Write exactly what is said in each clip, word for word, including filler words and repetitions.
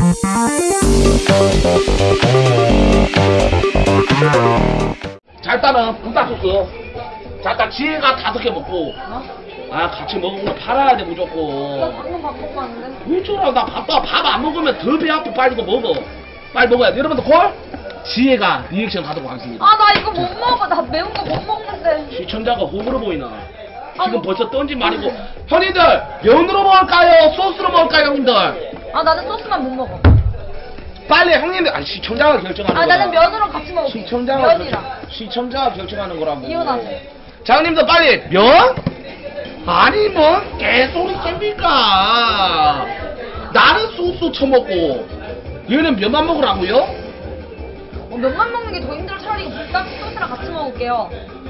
자, 일단은 불닭소스. 자, 일단 지혜가 다섯 개 먹고. 어? 아, 같이 먹으면 팔아야 돼 나 무조건. 방금 밥 먹고 왔는데. 왜저러 나 밥, 밥 안 먹으면 더 배 아파. 빨리 이거 먹어. 빨리 먹어야 돼. 여러분들 콜? 지혜가 리액션 하도록 하겠습니다. 아, 나 이거 못 먹어. 나 매운 거 못 먹는데. 시청자가 호불호 보이나? 지금 아, 벌써 던진 말이고. 형님들, 면으로 먹을까요? 소스로 먹을까요, 형님들? 아, 나는 소스만 못 먹어. 빨리 형님들, 아니 시청자가 결정하는 아, 거야. 나는 면으로 같이 먹을게. 시청자가 면이랑. 결정, 시청자가 결정하는 거라고. 이혼하세. 자, 형님들 빨리 면? 아니 뭐 개소리 깹니까? 나는 소스 처먹고 얘는 면만 먹으라고요? 어, 면만 먹는 게 더 힘들어. 차라리 이거 불닭 소스랑 같이 먹을게요.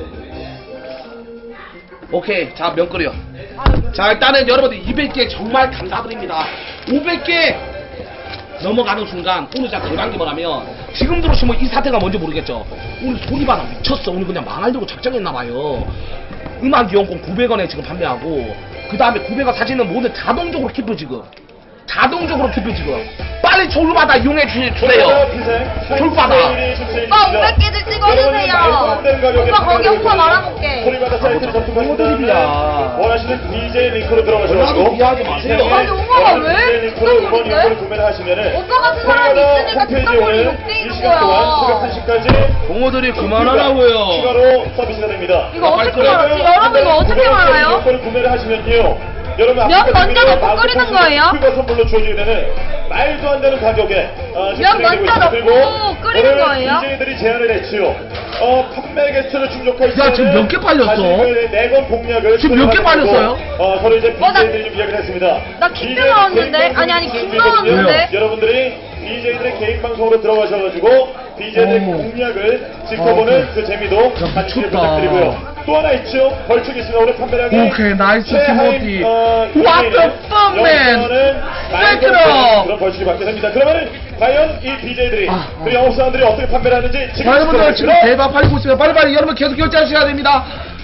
오케이, 자 면 끓여. 아, 자, 일단은 여러분들 이백 개 정말 감사드립니다. 오백 개 넘어가는 순간 오늘 진짜 대박이 뭐라면 지금 들어오시면 이 사태가 뭔지 모르겠죠. 오늘 소리바다 미쳤어. 오늘 그냥 망하려고 작정했나봐요. 음악 이용권 구백 원에 지금 판매하고 그 다음에 구백 원 사진은 모두 자동적으로 킵을 지금 자동적으로 킵을 지금 빨리 졸바다 이용해 주, 주세요. 졸바다. 오빠 오백 개들 찍어주세요. 오빠 거기 오빠 말아볼게. 소리바다 사이트를 접속하시면 원하시는 디제이 링크로 전화도 들어가셔서 이해하지 마세요. 아니, 오빠가 왜? 디제이 링크로 이번 부담스러운데? 이용권을 구매를 하시면은 오빠 같은 사람이 소리바다 있으니까 홈페이지에 부담감이 오는 높게 이 있는 시간 동안 새벽 거야. 한 시까지 동호들이 그만하라고요. 추가로 서비스가 됩니다. 이거 어떻게 그러면 말하지? 여러분 이거 어떻게 말아요? 이용권을 구매를 하시면요. 여러분 면 먼저 넣고 끓이는 거예요? 가 선물로 주어지게 되는 말도 안 되는 가격에 어, 면 먼저 넣고 끓이는 거예요? 디제이들이 제안을 했지요. 어, 판매 개수를 충족할 수 야, 지금 몇 개 팔렸어? 네건 공략을 지금 몇개 팔렸어요? 어, 서로 이제 어, 나- 디제이들이 좀 이야기를 했습니다. 나 킥 나왔는데? 아니, 아니, 킥 나왔는데? 여러분들이 디제이들의 개인 방송으로 들어가셔가지고 디제이들의 어머. 공략을 짚어보는 어, 그 재미도 야, 같이 미쳤다. 부탁드리고요. 또 하나 있죠. 벌칙이 있습니다. 오늘 판매량이 오케이, 나이스 티모티. 어, What the fuck, man? 여기서는 왜 그럼? 그런 벌칙이 받게 됩니다. 그러면은 과연 이 디제이들이 아, 아. 그리고 영업 사람들이 어떻게 판매를 하는지 지금 자, 여러분들 지금 지켜보겠습니다. 대박 팔리고 있습니다. 빨리빨리 여러분 계속 결제하셔야 됩니다.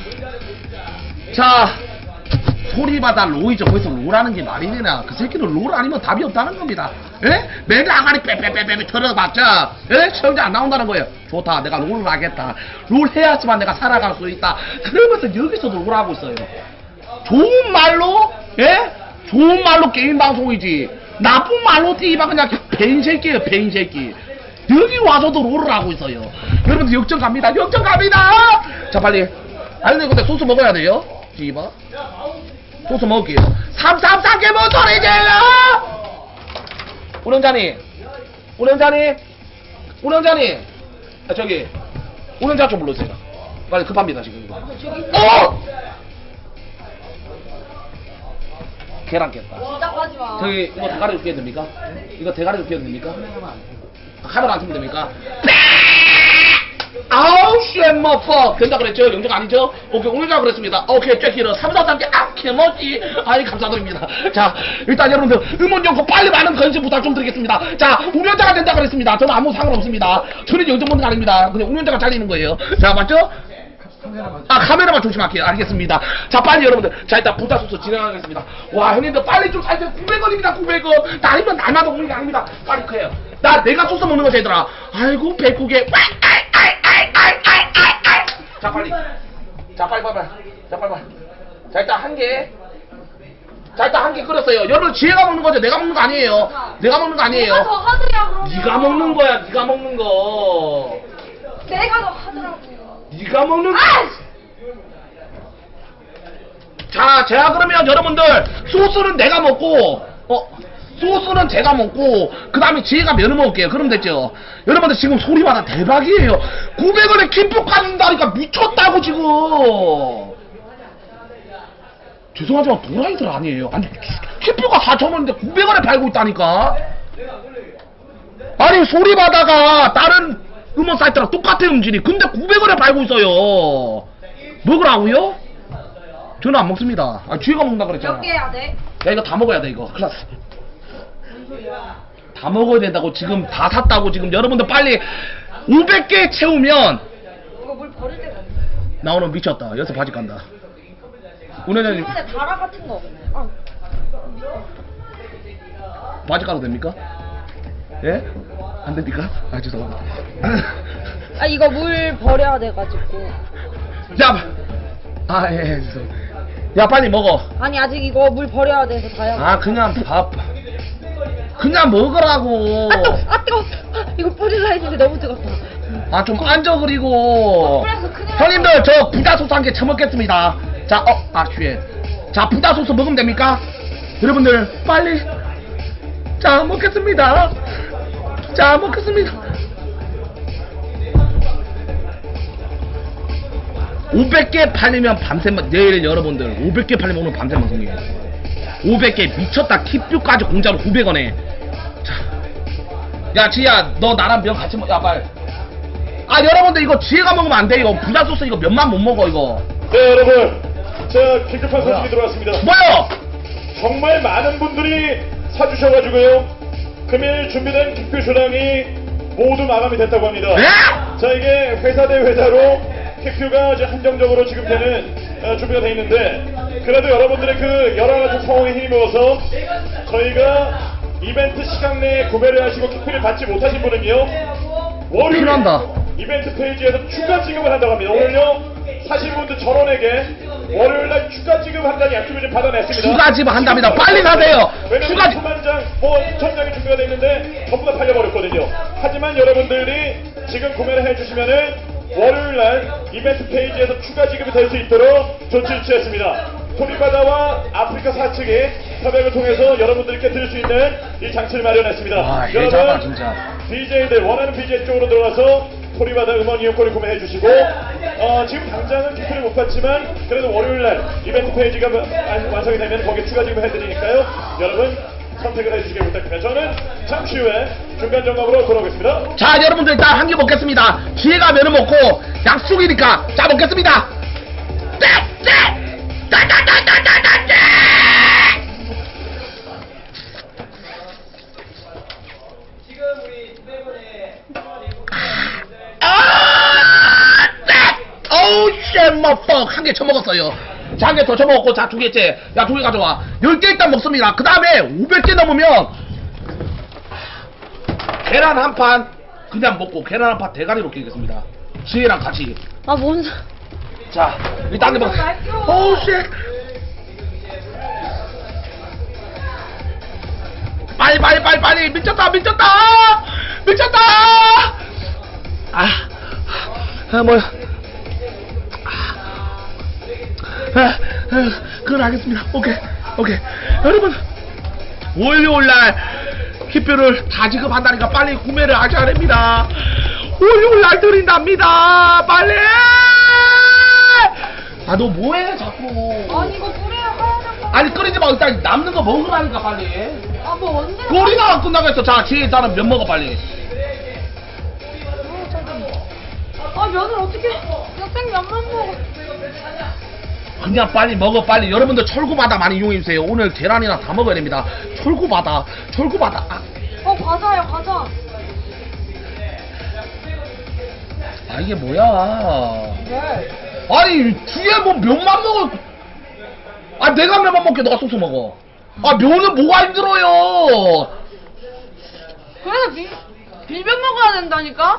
자, 소리바다 로이죠. 거기서 롤하는 게 말이 되나? 그 새끼는 롤 아니면 답이 없다는 겁니다. 예? 맨날 아가리 빼빼빼빼빼 털어봤자 예? 시험자 안 나온다는 거예요. 좋다. 내가 롤을 하겠다. 롤 해야지만 내가 살아갈 수 있다. 그러면서 여기서도 롤하고 있어요. 좋은 말로 예? 좋은 말로 게임 방송이지. 나쁜 말로 띠바 그냥 배인 새끼예요. 배인 새끼. 여기 와서도 롤을 하고 있어요. 여러분들 역전 갑니다. 역전 갑니다. 자, 빨리. 아니 근데 소스 먹어야 돼요. 띠바. 소스 먹을게요. 삼삼삼 개 뭔 소리지요? 운영자님, 운영자님, 운영자님, 아, 저기 운영자 좀 불러주세요. 빨리 급합니다 지금 이거. 어! 계란 깼다. 시작하지 마. 저기 이거 대가리 웃겨야 됩니까? 이거 대가리 웃겨야 됩니까? 아, 카메라 안 틀면 됩니까? 아우 쉣 머퍼 된다 그랬죠? 영정 아니죠? 오케이 오늘자 그랬습니다. 오케이 쬐키러 삼사삼 개 아 개멋지. 아이 감사드립니다. 자 일단 여러분들 음원 연구 빨리 많은 관심 부탁 좀 드리겠습니다. 자 운영자가 된다 그랬습니다. 저는 아무 상관없습니다. 저는 영정 먹는 거 아닙니다. 그냥 운영자가 잘리는 거예요. 자 맞죠? 아 카메라만 조심할게요. 알겠습니다. 자 빨리 여러분들 자 일단 부탁소스 진행하겠습니다. 와 형님들 빨리 좀 사주세요. 구백 원입니다. 구백 원 날이면 날마다 오는 게 아닙니다. 빨리 커요. 나 내가 소스 먹는 거지 얘들아. 아이고 백국에 자 빨리 자 빨리 빨리 빨리 자 빨리 빨리 자 일단 한개 자 일단 한 개 끓였어요. 여러분 지혜가 먹는 거죠. 내가 먹는 거 아니에요. 내가 먹는 거 아니에요. 내가 더 하드야 그러면. 네가 먹는 거야. 네가 먹는 거. 내가 더 하더라고. 네가 먹는 거. 아! 자, 제가 그러면 여러분들 소스는 내가 먹고 어 소스는 제가 먹고 그 다음에 지혜가 면을 먹을게요. 그럼 됐죠? 여러분들 지금 소리마다 대박이에요. 구백 원에 김밥 가진다니까 미쳤다고 지금. 죄송하지만 도라이들 아니에요. 아니 김밥가 사천 원인데 구백 원에 팔고 있다니까. 아니 소리바다가 다른 음원 사이트랑 똑같아요 음질이. 근데 구백 원에 팔고 있어요. 먹으라고요? 저는 안 먹습니다. 아 쥐가 먹는다 그랬잖아. 몇 개 해야 돼? 야 이거 다 먹어야 돼 이거. 큰일 났어. 다 먹어야 된다고 지금 다 샀다고 지금 여러분들 빨리 오백 개 채우면 이거 물 버릴 데가 없네. 나 오늘 미쳤다. 여기서 바지 간다. 운전자님 이번에 다라 같은 거. 아. 바지 가도 됩니까? 예? 안 됩니까? 아 죄송합니다. 아 이거 물 버려야 돼가지고. 야, 아 예, 예 죄송. 야 빨리 먹어. 아니 아직 이거 물 버려야 돼서 다야. 아 그냥 밥. 그냥 먹으라고. 아, 뜨, 아 뜨거. 아, 이거 뿌리려 했는데 너무 뜨겁다. 아 좀 앉아 그리고. 뿌려서 큰일 형님들 저 부자 소스 한 개 처먹겠습니다. 자, 어, 아 쉣. 자 부자 소스 먹으면 됩니까? 여러분들 빨리. 자 먹겠습니다. 자 먹겠습니다. 오백 개 팔리면 밤새만 내일 여러분들 오백 개 팔리면 오늘 밤새 방송이에요. 오백 개 미쳤다. 킵뷰까지 공짜로 구백 원에. 자, 야 지희야 너 나랑 면 같이 먹. 야 빨리. 아 여러분들 이거 지혜가 먹으면 안 돼. 이거 부자 소스 이거 면만 못 먹어 이거. 네 여러분, 자 긴급한 소식이 들어왔습니다. 뭐요? 정말 많은 분들이 사주셔가지고요, 금일 준비된 킥뷰쇼랑이 모두 마감이 됐다고 합니다. 에? 자 이게 회사 대 회사로 킥뷰가 이제 한정적으로 지금 되는 어, 준비가 돼 있는데, 그래도 여러분들의 그 여러 가지 상황에 힘입어서 저희가 이벤트 시간 내에 구매를 하시고 킥뷰를 받지 못하신 분은요, 월요일 필요한다. 이벤트 페이지에서 추가 지급을 한다고 합니다. 오늘요 사신 분들 전원에게 월요일날 추가 지급한다는 약속을 좀 받아냈습니다. 추가 지급 한답니다. 빨리 사세요. 왜냐면 추가 지- 수만 장, 뭐 이천 장이 준비가 돼 있는데 전부 다 팔려버렸거든요. 하지만 여러분들이 지금 구매를 해주시면은 월요일날 이벤트 페이지에서 추가 지급이 될 수 있도록 조치를 취했습니다. 토리바다와 아프리카 사측이 협약을 통해서 여러분들께 드릴 수 있는 이 장치를 마련했습니다. 와, 예자다 진짜. 디제이들 원하는 비제이 쪽으로 들어가서 토리바다 음원 이용권을 구매해 주시고, 어, 지금 당장은 기표를 못 받지만 그래도 월요일날 이벤트 페이지가 완- 완성이 되면 거기에 추가 지급을 해드리니까요, 여러분 선택을 해주시길 부탁드립니다. 저는 잠시 후에 중간 점검으로 돌아오겠습니다. 자 여러분들 일단 한 개 먹겠습니다. 지혜가 면을 먹고 약속이니까 자 먹겠습니다. 짜짜짜짜짜짜짜. 아, 짜! 어우 쉣, 머퍽 한 개 처먹었어요. 자 한 개 더 처먹었고, 자 두 개째. 야 두 개 가져와. 열 개 일단 먹습니다. 그 다음에 오백 개 넘으면 계란 한 판 그냥 먹고 계란 한 판 대가리로 끼겠습니다. 지혜랑 같이. 아 뭔? 자 일단 한개 먹. 어우 쉣. 빨리 빨리 빨리 빨리. 미쳤다 미쳤다 미쳤다. 아, 아 뭐야. 아, 아, 그건 알겠습니다. 오케이 오케이. 여러분 월요일날 킥뷰를 다 지급한다니까 빨리 구매를 하셔야 됩니다. 월요일날 드린답니다. 빨리. 아 너 뭐해 자꾸. 아니 이거 뿌려야 하얀 아니 끓이지 마. 일단 남는 거 먹으라니까 빨리. 아뭐 언제? 꼴이나 끝나겠어. 자 지혜 일단은 면 먹어 빨리. 아 면을 어떻게? 역생 면만 먹어. 그냥 빨리 먹어 빨리. 여러분들 철구바다 많이 이용해주세요. 오늘 계란이나 다 먹어야 됩니다. 철구바다 철구바다. 아, 어 과자야 과자. 아 이게 뭐야. 네. 아니 뒤에 뭐 면만 먹어. 아 내가 면만 먹게 너가 소스 먹어. 아 면은 뭐가 힘들어요. 그래서 비 비벼 먹어야 된다니까?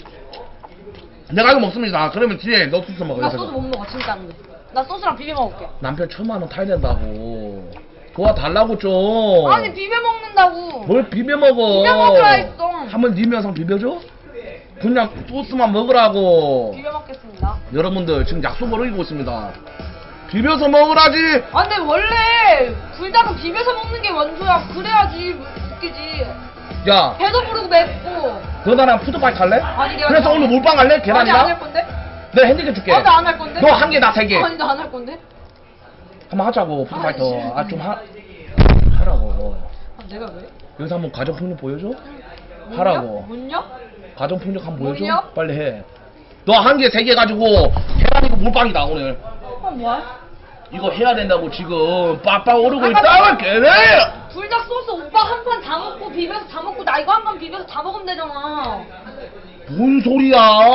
내가 이거 먹습니다. 그러면 뒤에 너 소스 먹어. 나 옆에서. 소스 못 먹어 진짜 안 돼. 나 소스랑 비벼 먹을게. 남편 천만 원 타야 된다고. 그거 달라고 좀. 아니 비벼 먹는다고. 뭘 비벼 먹어. 비벼 먹으라 했어. 한번 네 면상 비벼줘? 그냥 소스만 먹으라고. 비벼 먹겠습니다. 여러분들 지금 약속을 어기고 있습니다. 비벼서 먹으라지. 아 근데 원래 불닭은 비벼서 먹는 게 원조야. 그래야지 웃기지. 야, 배도 부르고 맵고. 너 나랑 푸드파이트 할래? 아니, 내가 그래서 안 오늘 해. 몰빵 할래? 아니 계란이랑? 안 할 건데? 내가 핸디캡 줄게. 아니 안 할 건데? 너 한 개, 나 세 개. 아니 나 안 할 건데? 한번 하자고, 푸드파이터. 아이씨. 아, 좀 하, 하라고. 아 내가 왜? 여기서 한번 가정폭력 보여줘? 뭔요? 하라고. 뭔요? 가정폭력 한번 보여줘? 뭐요? 빨리 해. 너 한 개, 세 개 가지고 계란 이거 몰빵이다, 오늘. 어 뭐야? 이거 해야 된다고 지금 빡빡 오르고 아까 있다면 그- 걔네! 불닭 소스 오빠 한 판 다 먹고 비벼서 다 먹고 나 이거 한 판 비벼서 다 먹으면 되잖아. 뭔 소리야!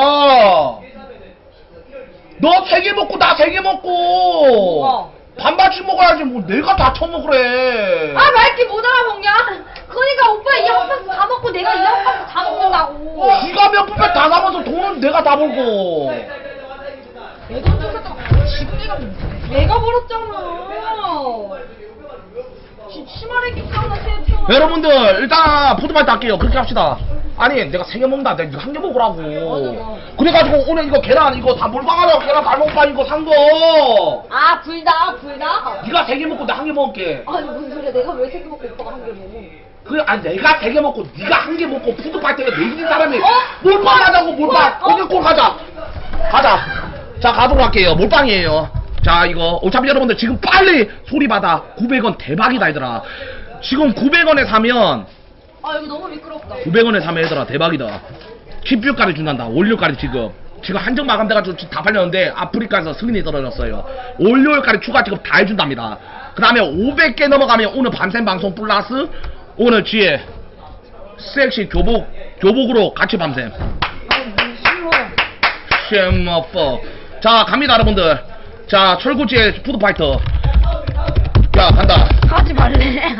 너 세 개 먹고 나 세 개 먹고! 뭐가? 반반씩 먹어야지 뭐 내가 다 처먹으래. 아 왜 이렇게 못 알아먹냐? 그러니까 오빠 이 한 판 다 먹고 내가 이 까불고. 내돈 줬었잖아. 지금 내가 내가 벌었잖아. 지금 치마를 끼잖아 세표. 여러분들 일단 푸드파이트 할게요. 그렇게 합시다. 아니 내가 세 개 먹는다. 내가 한 개 먹으라고. 맞아. 그래가지고 오늘 이거 계란 이거 다 몰빵하라고 계란 달먹방 이거 산 거. 아 불닭 불닭. 네가 세 개 먹고 나 한 개 먹을게. 아니 무슨 소리야? 내가 왜 세 개 먹고 오빠가 한 개 먹어? 그래 아니 내가 세 개 먹고 네가 한 개 먹고 푸드파이트에 내기는 사람이 어? 몰빵 하자고 몰빵. 어? 오케이 콜 가자. 가자. 자 가도록 할게요. 몰빵이에요. 자 이거 어차피 여러분들 지금 빨리 소리 받아. 구백 원 대박이다 얘들아. 지금 구백 원에 사면 아 여기 너무 미끄럽다. 구백 원에 사면 얘들아 대박이다. 킵뷰까지 준단다. 올료까지 지금 지금 한정 마감돼가지고 지금 다 팔렸는데 아프리카에서 승인이 떨어졌어요. 올료까지 추가 지급 다 해준답니다. 그 다음에 오백 개 넘어가면 오늘 밤샘 방송 플러스 오늘 뒤에 섹시 교복 교복으로 같이 밤샘. 아 싫어. 쉐머퍼. 자 갑니다 여러분들. 자 철구지의 푸드파이터. 야 간다. 하지 말래.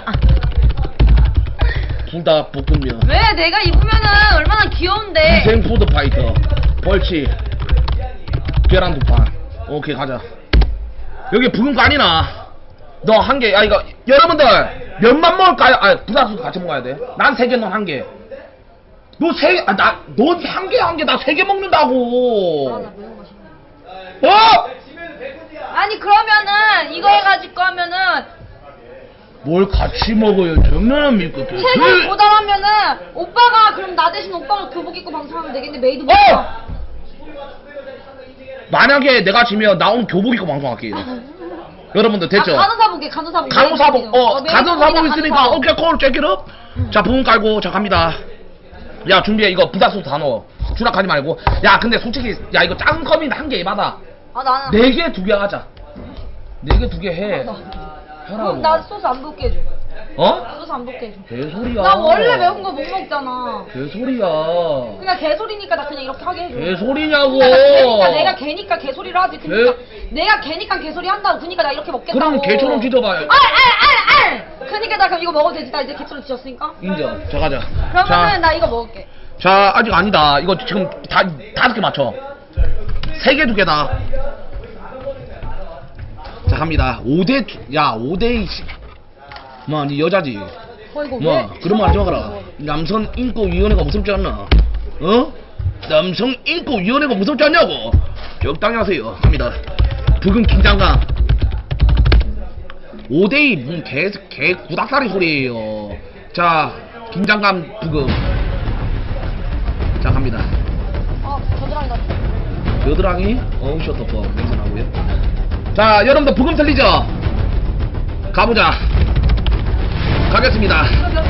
불닭 볶음면. 왜 내가 입으면은 얼마나 귀여운데. 인생 푸드파이터. 벌치. 계란 두 판. 오케이 가자. 여기 붉은 거 아니나? 너 한 개. 아 이거 여러분들 몇만 먹을까요? 아 부자수도 같이 먹어야 돼. 난 세 개, 넌 한 개. 너 세, 아 나 넌 한 개 한 개 나 세 개 먹는다고. 아나 매운 거 싫어. 어? 아니 그러면은 이거 해가지고 하면은 뭘 같이 먹어요? 정면은 믿고. 세번 모자라면은 오빠가 그럼 나 대신 오빠가 교복 입고 방송하면 되겠네. 메이드 못 어! 만약에 내가 지면 나 오늘 교복 입고 방송할게요. 여러분들 됐죠? 아, 간호사복에 간호사복. 간호사복 어 간호사복 있으니까 간호사복. 오케이 콜 체크업. 자 부분 깔고 자 갑니다. 야 준비해. 이거 부자수 다 넣어. 추락하지 말고. 야 근데 솔직히 야 이거 작은 컵인데 한 개 받아. 아 나는 네 개 두 개 하자. 네 개 두 개 해. 그럼 하라고. 나 소스 안 붓게 해줘. 어? 소스 안 붓게 해줘. 개소리야. 나 원래 매운 거 못 먹잖아. 개소리야. 그냥 개소리니까 나 그냥 이렇게 하게 해줘. 개소리냐고. 그러니까 걔니까, 내가 걔니까 개소리를 하지. 그니까 내가 걔니까 개소리 한다고. 그니까 나 이렇게 먹겠다고. 그럼 개처럼 찢어봐요. 알알알알. 그니까 나 그럼 이거 먹어도 되지. 나 이제 개처럼 찢었으니까. 인정. 자 가자. 그러면은 자, 나 이거 먹을게. 자 아직 아니다. 이거 지금 다 다섯 개 맞춰. 세 개 두 개다. 자 갑니다. 오 대 야 오 대 이십. 뭐 니 여자지. 어 이거 뭐 왜? 그런 말 하지 마라. 남성 인권위원회가 무섭지 않나? 어? 남성 인권위원회가 무섭지 않냐고. 적당히 하세요. 갑니다. 붉은 긴장감. 오 대 이 무슨 개, 개 구닥다리 소리예요. 자 긴장감 부금. 자 갑니다. 아 겨드랑이 나. 겨드랑이 어우 셔터퍼 냄새 나고요. 자 여러분들 부금 틀리죠? 가보자. 가겠습니다.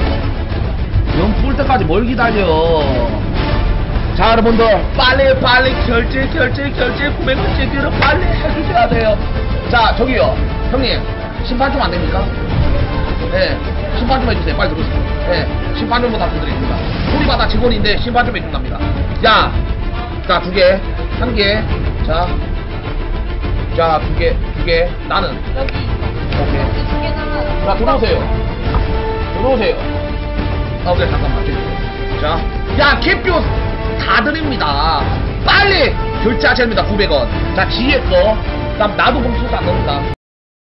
연풀 때까지 뭘 기다려. 자 여러분들 빨리 빨리 결제 결제 결제 구백 원째 기로 빨리 해주셔야 돼요. 자 저기요 형님 심판 좀 안됩니까? 예 네, 심판 좀 해주세요. 빨리 들어오세요. 예 네, 심판 좀 부탁드립니다. 소리바다 직원인데 심판 좀 해준답니다. 야 자 두개 한개 자 자 두 개 두 개 나는 여기 있어. 오케이. 여기 두 개는. 자 들어오세요. 들어오세요. 아 그래 잠깐만. 자, 야 캡뷰 다 드립니다. 빨리 결제하셔야 됩니다. 구백 원. 자 지혜 거. 그다음 나도 봉투 안 넣는다.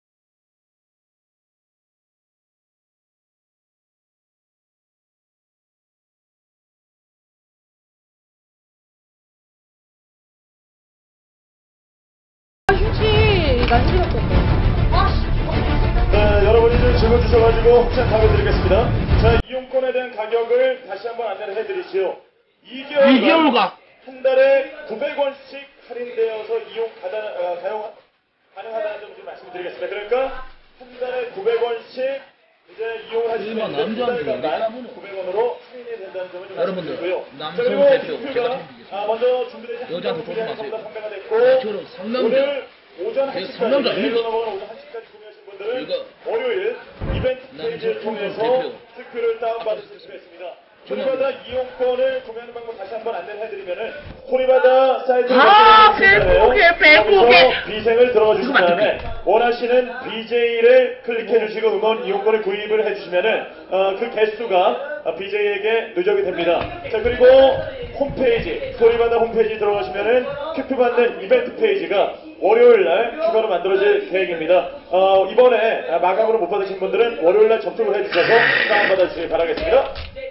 휴지 난 싫었어. 아씨. 네, 여러분이 좀 질문 주셔가지고 확장 답해드리겠습니다. 자, 이용권에 대한 가격을 다시 한번 안내를 해드리지요. 이 개월간 이 개월간 한 달에 구백 원씩 할인되어서 이용 가다, 어, 가용, 가능하다는 점 좀 말씀드리겠습니다. 그러니까 한 달에 구백 원씩 이제 이용을 하시면 이제 한 달간 구백 원으로 할인이 된다는 점을 좀 여러분들, 말씀드리고요. 남성 자, 그리고 대표, 상표가, 제가 챙기겠습니다. 아, 먼저 준비되신 여자한테 상품 조심하세요. 전부 다 판매가 됐고 저런 상남자. 오늘 오전 한 네, 시까지 상남자 내일 이거. 넘어가는 오전 한 시까지 구매하신 분들은 이거. 월요일 이벤트 남성 페이지를 총괄 통해서 대표. 스크를 다운받으실 수가 있습니다. 소리바다 이용권을 구매하는 방법 다시 한번 안내를 해드리면은 소리바다 사이트를 아, 배고게, 배고게. 비생을 들어가 주신 그거 다음에 원하시는 비제이를 클릭해 주시고 음원 이용권을 구입을 해주시면은 어, 그 개수가 비제이에게 누적이 됩니다. 자, 그리고 홈페이지 소리바다 홈페이지 들어가시면은 큐큐 받는 이벤트 페이지가 월요일날 추가로 만들어질 계획입니다. 어, 이번에 마감으로 못 받으신 분들은 월요일날 접속을 해주셔서 다운 받아주시기 바라겠습니다.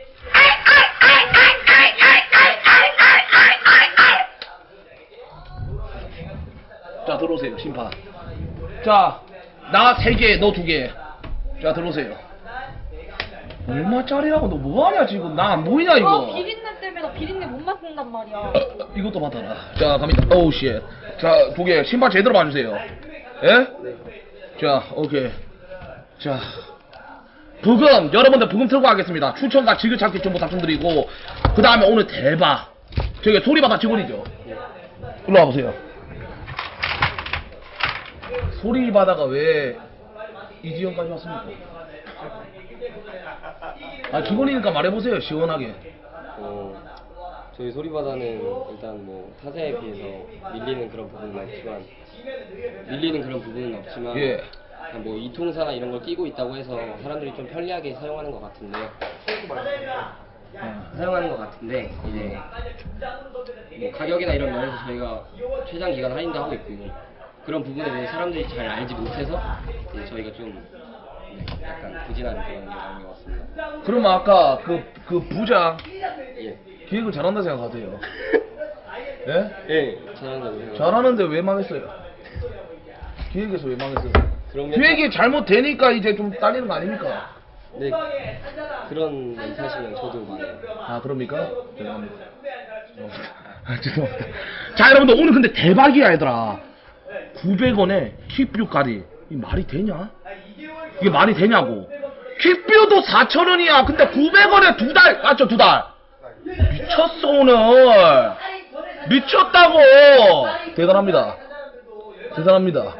자, 들어오세요, 심판. 자, 나 세 개, 너 두 개. 자, 들어오세요. 얼마짜리라고? 너 뭐하냐, 지금? 나 안 보이냐, 아 이거? 비린내 때문에 나 비린내 못 맡는단 말이야. 이것도 받아라. 자, 갑니다. 오우, 쉣. 자, 두 개. 신발 제대로 봐주세요. 예? 자, 오케이. 자. 부금, 여러분들 부금 틀고 하겠습니다. 추천과 지그찾기 좀 부탁드리고, 그 다음에 오늘 대박. 저기 소리바다 직원이죠? 일로 와보세요. 소리바다가 왜 이 지역까지 왔습니까? 아, 직원이니까 말해보세요, 시원하게. 어, 저희 소리바다는 일단 뭐 타사에 비해서 밀리는 그런 부분은 없지만 밀리는 그런 부분은 없지만 예. 뭐 이통사나 이런 걸 끼고 있다고 해서 사람들이 좀 편리하게 사용하는 것 같은데 어, 사용하는 것 같은데 이제 뭐 가격이나 이런 면에서 저희가 최장 기간 할인도 하고 있고 그런 부분에 대해 사람들이 잘 알지 못해서 이제 저희가 좀 네, 약간 부진한 그런 게 나온 것 같습니다. 그러면 아까 그, 그 부장 예. 기획을 잘한다 생각하세요? 예? 예, 잘한다고 생각. 잘하는데 왜 망했어요? 기획에서 왜 망했어요? 그런 기획이 잘못되니까 이제 좀 딸리는 거 아닙니까? 네, 그런 멘트하시면 저도 많아요. 아, 그럽니까? 죄송합니다. 아, 죄송합니다. 자, 여러분들 오늘 근데 대박이야, 얘들아. 구백 원에 킥뷰까지. 이 말이 되냐? 이게 말이 되냐고. 킥뷰도 사천 원이야. 근데 구백 원에 두 달, 맞죠? 두 달. 미쳤어, 오늘. 미쳤다고. 대단합니다. 대단합니다.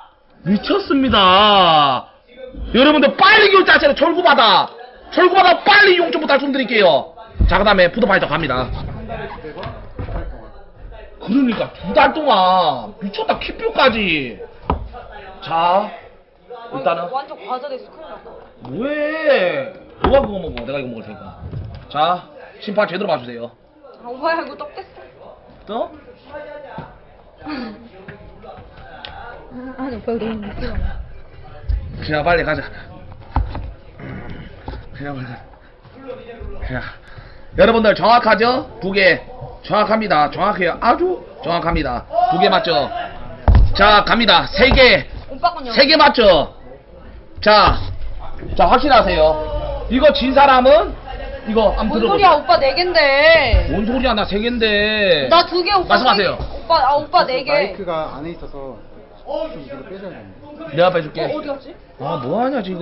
미쳤습니다. 여러분들 빨리 결제하세요. 철구바다. 철구바다 빨리 이용 좀 말씀드릴게요. 자, 그 다음에 푸드파이터 갑니다. 그러니까 두 달 동안 미쳤다. 킥뷰까지. 자, 일단은 완전 과자됐어. 큰일 났다. 뭐해? 너가 그거 먹어. 내가 이거 먹을 테니까. 자, 심판 제대로 봐주세요. 아, 오빠야 이거 떡 됐어. 또? 아니 오빠 이거 너무 미끄러워. 그냥 빨리 가자. 그냥 빨리 가자. 그냥. 여러분들 정확하죠? 두 개. 정확합니다. 정확해요. 아주 정확합니다. 두 개 맞죠? 자, 갑니다. 세 개. 오빠 건요. 세 개 맞죠? 자, 자, 확실하세요. 이거 진 사람은 이거 한번 뭔 들어보세요. 소리야 오빠 네 개인데. 뭔 소리야? 나 세 개인데. 나 두 개 오빠. 말씀하세요. 세 개. 오빠 아 오빠 네 개. 마이크가 안에 있어서 좀 이거 빼줘야 돼. 내가 빼줄게. 어, 어디 갔지? 아, 뭐하냐 지금.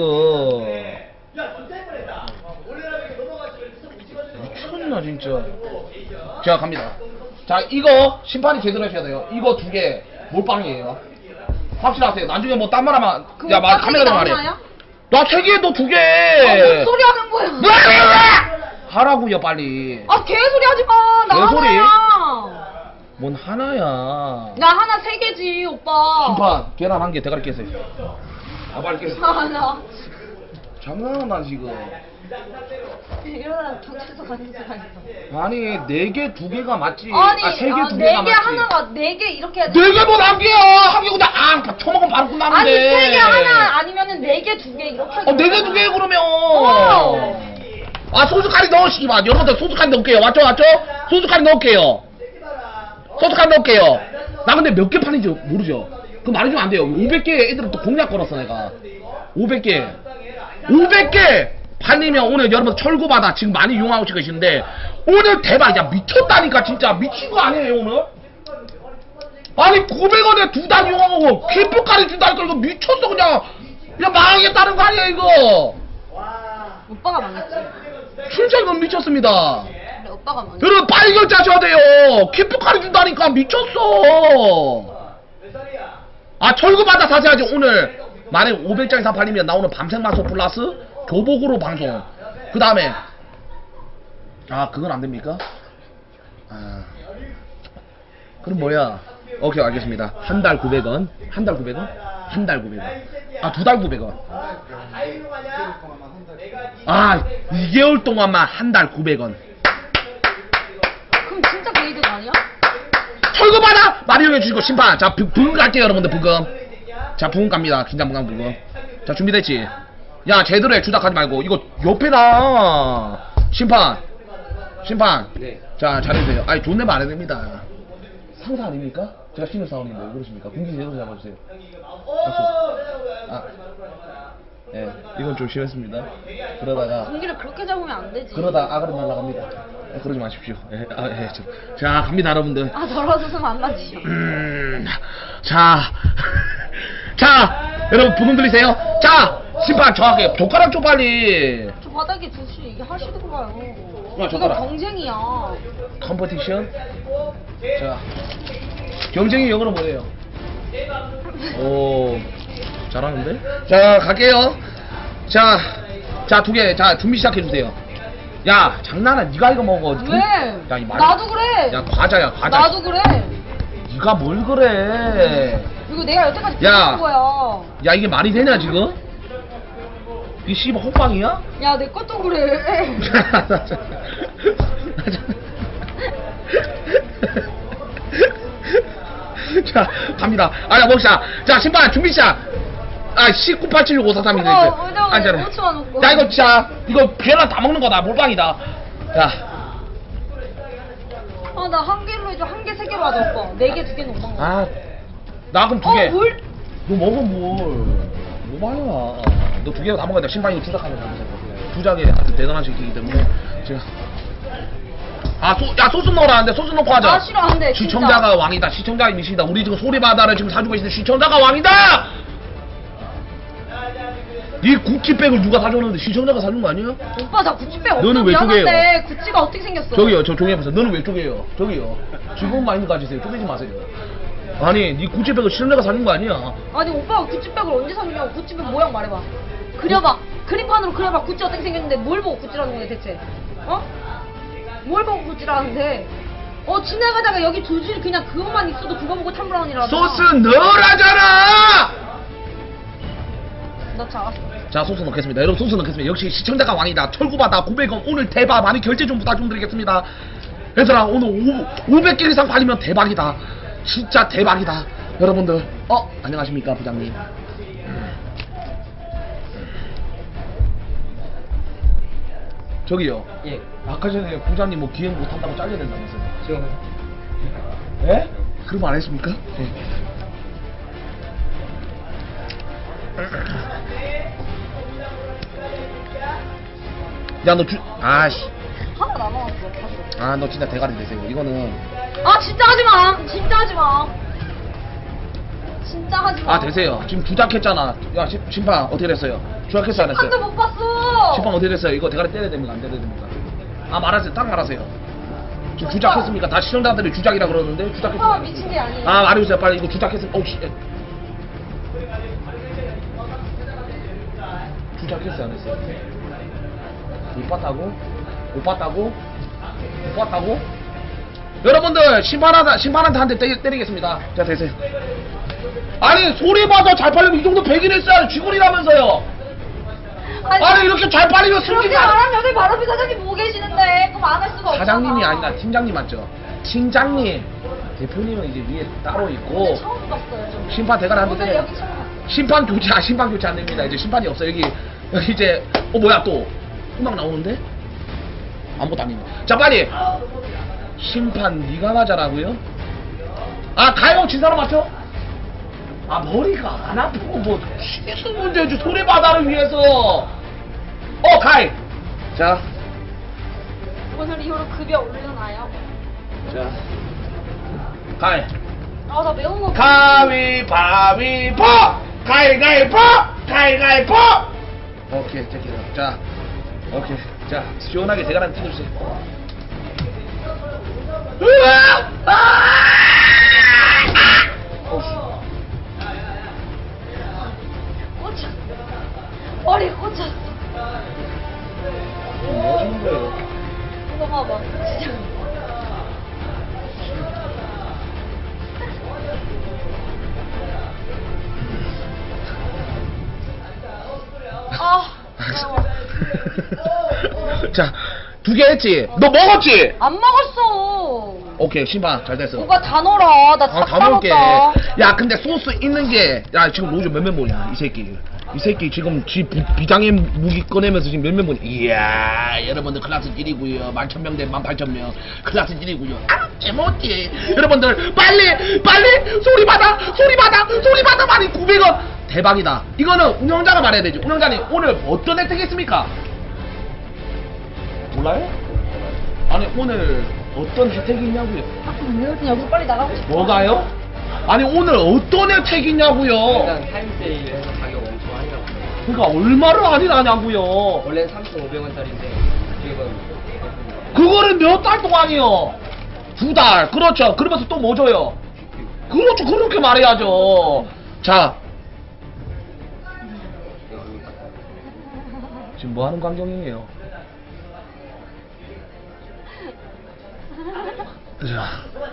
미쳤나 진짜. 자, 갑니다. 자, 이거 심판이 제대로 하셔야 돼요. 이거 두 개 몰빵이에요. 확실하세요. 나중에 뭐 딴 말 하면 그 야, 말 오빠 카메라 좀 말해. 나오나요? 나 세 개, 너 두 개. 아, 뭔 소리 하는 거야? 하라고요, 빨리. 아 개소리 하지 마. 나 개소리? 하나야. 뭔 하나야. 나 하나 세 개지 오빠. 심판 계란 한 개 대가리 깨세요. 아, 빨리 깨세요. 하나. 장난하나 지금. 이러다 경찰서 가는 줄 알았어. 아니, 네 개, 두 개가 맞지. 아니, 아, 세 개, 아, 두 네 개가 개 맞지. 하나가 네 개 이렇게 해야 돼. 네 개, 뭔한 개야. 한 개, 근데 아, 처먹으면 바로 끝나는데. 아니 세 개 하나 아니면은 네 개 두 개 이렇게. 어, 네 개, 두 개, 그러면. 어. 아, 소주까지 넣어, 씨발. 여러분들 소주까지 넣을게요. 맞죠, 맞죠? 소주까지 넣을게요. 소주까지 넣을게요. 나 근데 몇 개 파는지 모르죠? 그거 말해주면 안 돼요. 오백 개 애들은 또 공략 걸었어, 내가. 오백 개. 오백 개! 팔리면 오늘 여러분 철구바다 지금 많이 이용하고 계시는데, 오늘 대박. 야, 미쳤다니까, 진짜. 미친 거 아니에요, 오늘? 아니, 구백 원에 두 달 이용하고, 킥뷰까지 준다니까, 이거 미쳤어, 그냥. 그냥 망하겠다는 거 아니야, 이거? 오빠가 망했지. 진짜 이건 미쳤습니다. 근데 오빠가 망했지. 여러분 빨리 결제하셔야 돼요. 킥뷰까지 준다니까 미쳤어. 아, 철구바다 사셔야지. 오늘 만약에 오백 장 이상 팔리면 나 오늘 밤생 마소 플러스 교복으로 방송. 그 다음에 아 그건 안 됩니까? 아 그럼 뭐야? 오케이 알겠습니다. 한 달 구백 원, 한 달 구백 원, 한 달 구백 원. 아 두 달 구백 원. 아 이 개월 동안만 한 달 구백 원. 그럼 진짜 게이드가 아니야? 철거받아! 많이 이용해 주시고 심판. 자 부, 부금 갈게요 여러분들 부금. 자 부금 갑니다. 긴장 부금 부금. 자 준비됐지? 야 제대로 해 주작하지 말고 이거 옆에다 심판 심판. 네. 자 잘해주세요. 아니 존내 말해야 됩니다. 상사 아닙니까? 제가 신입 사원인데 왜 그러십니까? 공기 제대로 잡아주세요. 아, 예, 이건 좀 심했습니다. 그러다가 공기를 그렇게 잡으면 안 되지. 그러다 아가리 날라갑니다. 예, 그러지 마십시오. 예, 아, 예, 저, 자 갑니다 여러분들. 아 더러워서 안 맞지. 음, 자, 자, 여러분 부분 들리세요? 자, 심판 정확하게 젓가락 줘 빨리. 저 바닥에 두시 이게 하시는 거봐요. 야, 이거 젓가락. 경쟁이야. 컴퍼티션. 자, 경쟁이 영어로 뭐예요? 오, 잘하는데? 자, 갈게요. 자, 자, 두 개. 자, 준비 시작해 주세요. 야, 장난아. 네가 이거 먹어. 왜? 야, 이 말. 나도 그래. 야, 과자야, 과자. 나도 그래. 네가 뭘 그래? 이거 내가 여태까지 야. 배운 거야. 야, 이게 말이 되냐 지금? 이 씨발 호빵이야? 야, 내 것도 그래. 자, 갑니다. 아, 야, 먹자. 자, 심판 준비 시작. 아, 십구 팔칠육 오사삼인데. 어, 의자가 오초만 놓고. 야, 이거 진짜 이거 계란 다 먹는 거다. 몰빵이다. 자, 아, 나 한 개로 해줘. 한 개, 세 개로 하자, 오빠. 네 개, 두 개는 오빠인 거. 아, 나 그럼 두 개. 어, 뭘? 너 먹어 뭘? 뭐 말이야? 너 두 개로 다 먹어야 돼. 심판이 주작하면 안 돼. 주작이 아주 대단한 새끼이기 때문에 제가. 아, 소, 야, 소스 넣으라는데 소스 넣고 하자. 아, 싫어, 안 돼, 진짜. 시청자가 왕이다. 시청자가 미신이다. 우리 지금 소리바다를 지금 사주고 있는데 시청자가 왕이다. 이 구찌백을 누가 사줬는데 시청자가 사준 거 아니야? 오빠, 나 구찌백 없어. 너는 왜 쪼개요? 미안한데 구찌가 어떻게 생겼어? 저기요, 저 종이에 보세요. 너는 왜 쪼개요? 저기요. 즐거운 마인드 가지세요. 쪼개지 마세요. 아니, 네 구찌백을 시청자가 사준 거 아니야? 아니, 오빠가 구찌백을 언제 사주냐고. 구찌백 모양 말해봐. 그려봐. 그림판으로 그려봐. 구찌 어떻게 생겼는데 뭘 보고 구찌라는 건데, 대체? 어? 뭘 보고 구찌라는데? 어, 지나가다가 여기 두 줄 그냥 그것만 있어도 그거 보고 탐브라운이라고. 소스 넣으라잖아! 넣자, 알았어. 자, 소스 넣겠습니다. 여러분, 소스 넣겠습니다. 역시 시청자가 왕이다. 철구바다 구백 원 오늘 대박. 많이 결제 좀 부탁 좀 드리겠습니다. 얘들아, 오늘 오백 개 이상 팔리면 대박이다. 진짜 대박이다. 여러분들, 어, 안녕하십니까, 부장님. 저기요. 예. 아까 전에 부장님 뭐 기행 못한다고 잘려야 된다면서요. 지금 예? 그런 말 안 했습니까? 예. 야, 너 주, 아씨. 하나 남아왔어. 다시. 아, 너 진짜 대가리 되세요. 이거는. 아, 진짜 하지 마. 진짜 하지 마. 진짜 하지 마. 아, 되세요. 지금 주작했잖아. 야, 시, 심판 어떻게 됐어요? 주작했어, 안 했어요? 한도 못 봤어. 심판 어떻게 됐어요? 이거 대가리 때려야 됩니까? 안 때려야 됩니까? 아, 말하세요. 딱 말하세요. 지금 주작했습니까? 다 시청자들이 주작이라 그러는데, 주작했습니까? 오빠 미친 게 아니에요. 아, 말해주세요. 빨리 이거 주작했습니까? 어우, 씨. 주작했어요, 안 했어요? 못 봤다고? 못 봤다고? 못 봤다고? 여러분들, 심판한테, 심판한테 한 대 때리겠습니다. 자, 되세요. 아니, 소리 봐서 잘 팔리면 이 정도 백인 했어야 쥐골이라면서요. 아니, 이렇게 잘 팔리면 그렇게 승리가. 말하면 여기 바로 비 사장님 보고 계시는데 그럼 안 할 수가 없잖아. 사장님이 아니라 팀장님 맞죠? 팀장님. 대표님은 이제 위에 따로 오늘 있고. 처음 봤어요. 저. 심판 대가리 한대 오늘 때려요. 여기 처음 봤어요. 심판 교체, 아, 심판 교체 안 됩니다. 이제 심판이 없어. 여기, 여기 이제, 어, 뭐야, 또. 음악 나오는데? 아무것도 아니네. 자, 빨리! 심판, 니가 맞아라고요? 아, 가영 진 사람 맞죠? 아, 머리가 안 아프고, 뭐, 시스 문제지. 소리바다를 위해서. 어, 가이! 자, 오늘 이후로 급여 올려놔요. 자. 가이. 아, 나 매운 거. 가위바위보! 가위가위보! 가위가위보! 오케이, 제끼다. 자, 오케이. 자, 시원하게 대가리 한번 튀겨주세요. 으아! 아! 어우씨. 꽂혀. 머리 꽂혔어. 뭐 하시는 거예요? 이거 봐봐. 진짜. 아. 자, 두 개 했지? 너 먹었지? 안 먹었어. 오케이, 심판 잘 됐어. 누가 다 넣어라. 나 아, 싹 다 다 먹을게. 넣었다. 야, 근데 소스 있는 게, 야, 지금 로즈 몇 멤버냐, 이 새끼. 이 새끼 지금 지 비, 비장의 무기 꺼내면서 지금 몇 멤버냐. 이야, 여러분들 클라스 일이고요. 만 천 명 대 만 팔천 명. 클라스 일이고요. 아, 제모지. 여러분들, 빨리, 빨리, 소리 받아, 소리 받아, 소리 받아, 많이 구백 원. 대박이다. 이거는 운영자가 말해야 되지. 운영자님, 오늘 어떤 혜택이 있습니까? 몰라요? 아니, 오늘 어떤 혜택이 있냐고요? 아, 여기서 빨리 나가고 싶어. 뭐가요? 아니 오늘 어떤 혜택이 있냐고요? 일단 타임세일해서 가격 엄청 할인하고 그러니까 얼마를 할인하냐고요? 원래는 삼천오백 원짜리인데 지금은 그거를 몇 달 동안이요? 두 달. 그렇죠. 그러면서 또 뭐 줘요? 그렇죠. 그렇게 말해야죠. 자, 지금 뭐 하는 광경이에요? 자,